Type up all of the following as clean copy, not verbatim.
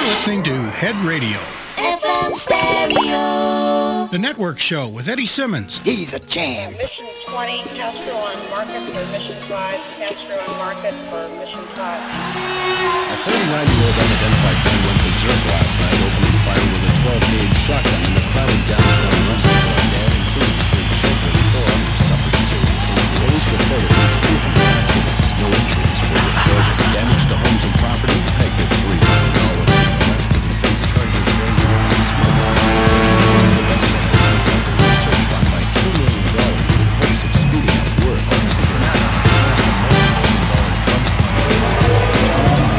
listening to Head Radio, FM Stereo, the network show with Eddie Simmons. He's a champ. Mission 20, Castro on market for Mission 5, Castro on market for Mission 5. A 49-year-old unidentified man went berserk last night, opening fire with a 12-gauge shotgun in the crowded downtown restaurant area, including 3 children. 4 others suffered seriously. Police report at least 200 accidents. No injuries were reported. Damage to homes and property pegged at $3 million. All of them arrested and face charges ranging from smuggling. The website has funded a research fund by $2 million in hopes of speeding up work. Obviously, they're not on a multi-million-dollar drug smuggle.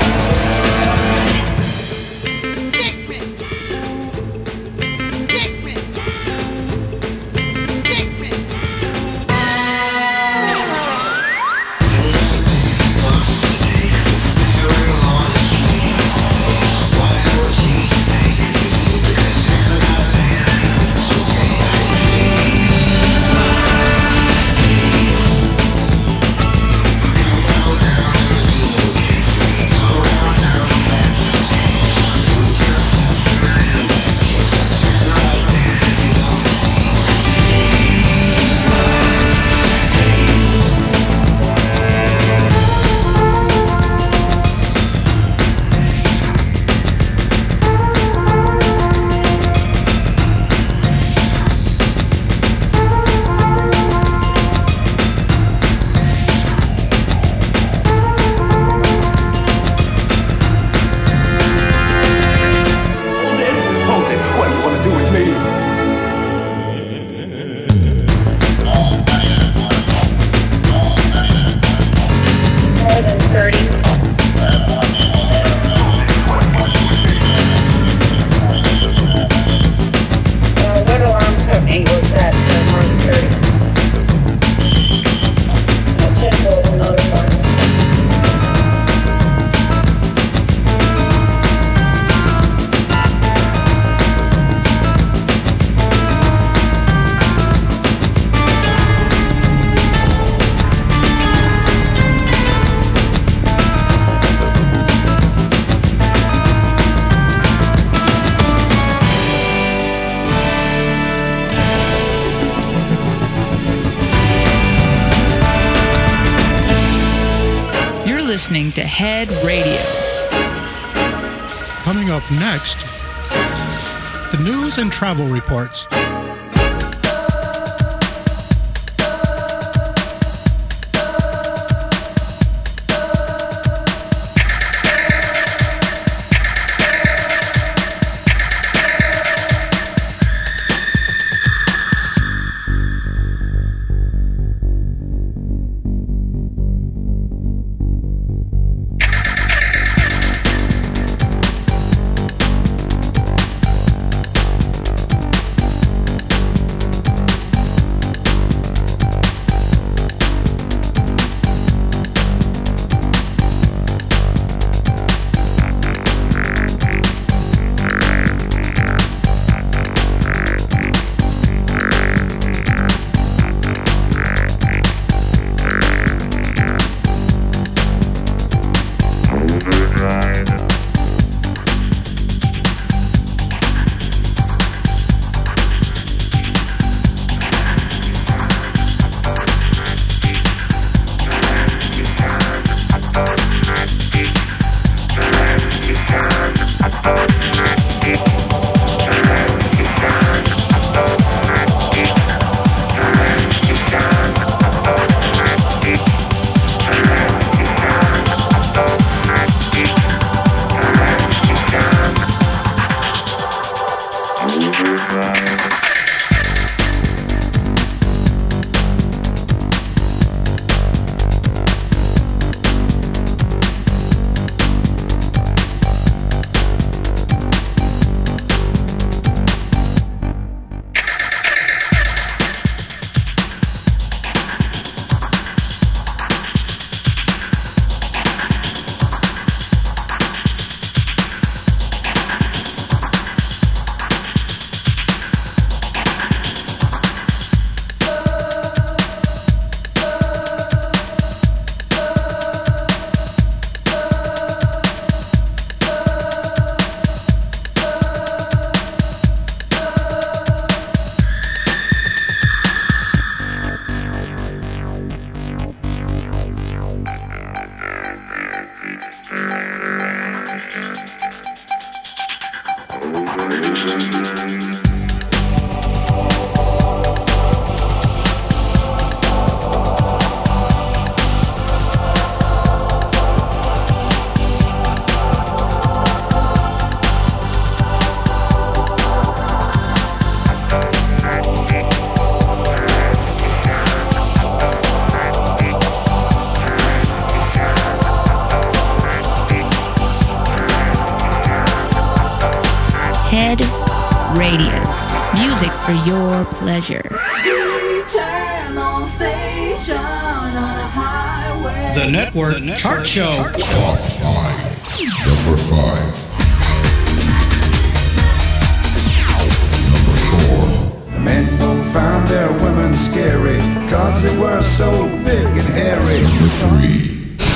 Listening to Head Radio. Coming up next, the news and travel reports. Head Radio. Music for your pleasure. The Network Chart Show. Top 5. Number 5. Menfolk found their women scary, cause they were so big and hairy. Number 3.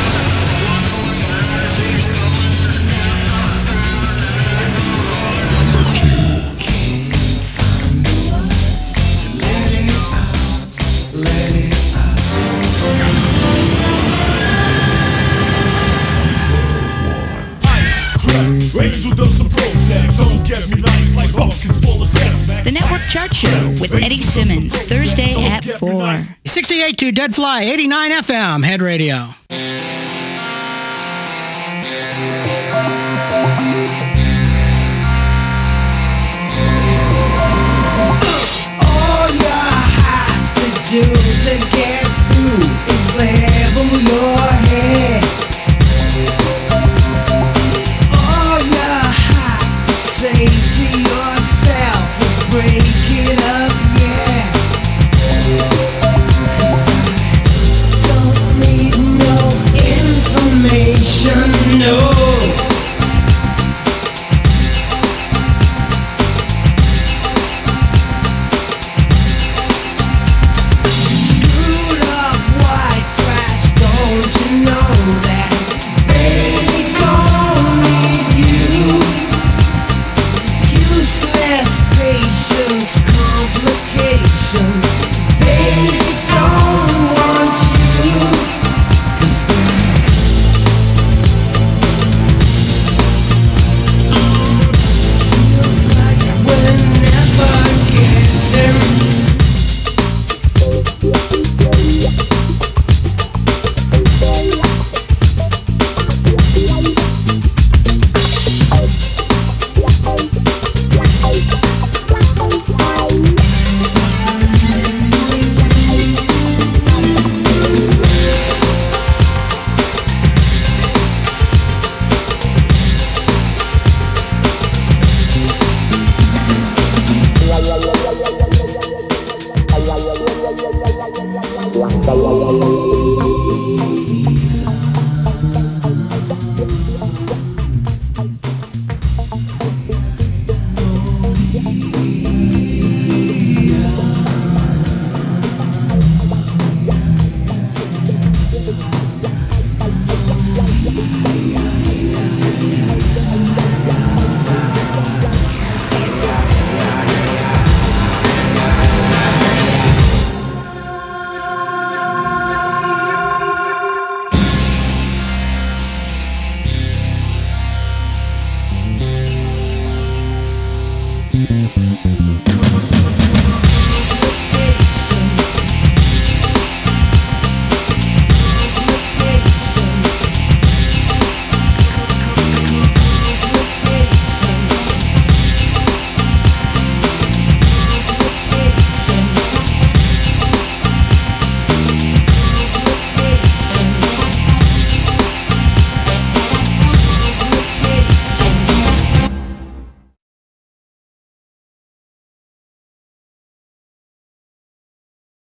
Angel does some Prozac, don't get me nice like pumpkins full of sex, man. The Network Chart Show with Eddie Simmons, Thursday at 4. 68 to Dead Fly, 89 FM, Head Radio.